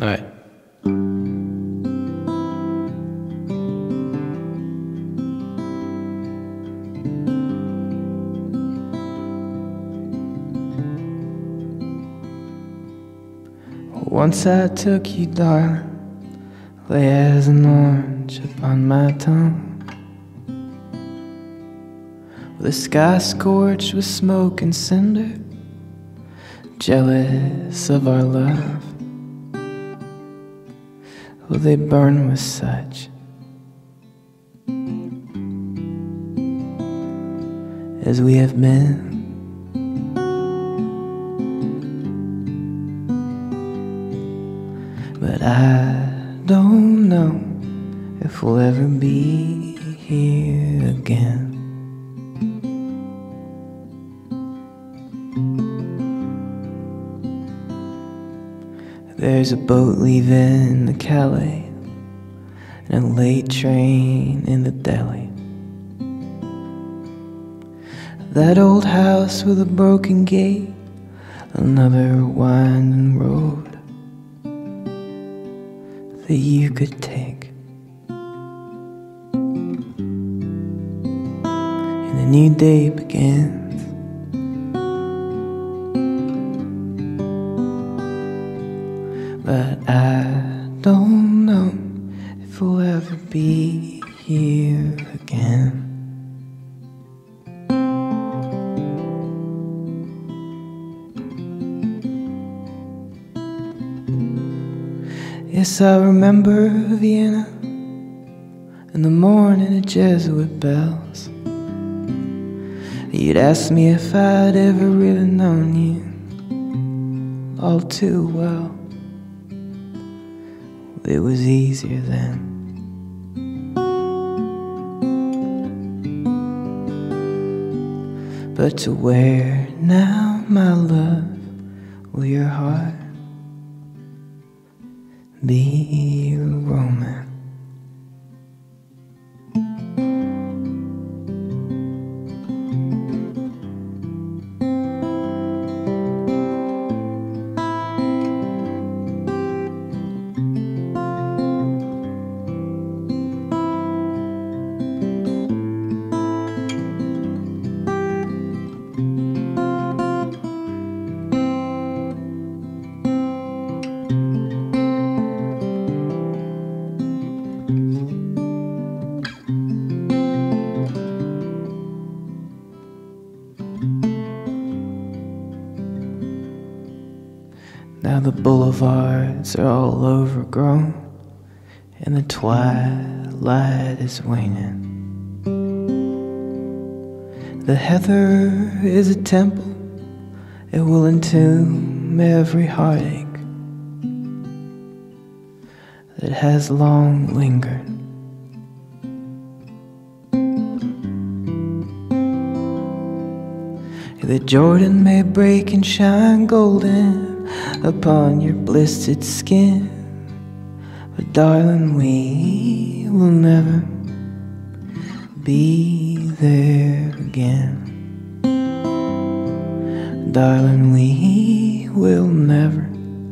All right. Once I took you, darling, lay as an orange upon my tongue, with the sky scorched with smoke and cinder, jealous of our love. Will they burn with such as we have been? But I don't know if we'll ever be here again. There's a boat leaving the Calais and a late train in the deli. That old house with a broken gate, another winding road that you could take, and a new day begins. But I don't know if we'll ever be here again. Yes, I remember Vienna in the morning of Jesuit bells. You'd ask me if I'd ever really known you all too well. It was easier then. But to where now, my love, will your heart be roaming? Now the boulevards are all overgrown, and the twilight is waning. The heather is a temple, it will entomb every heartache that has long lingered. The Jordan may break and shine golden upon your blistered skin, but darling, we will never be there again. Darling, we will never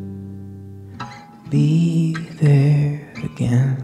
be there again.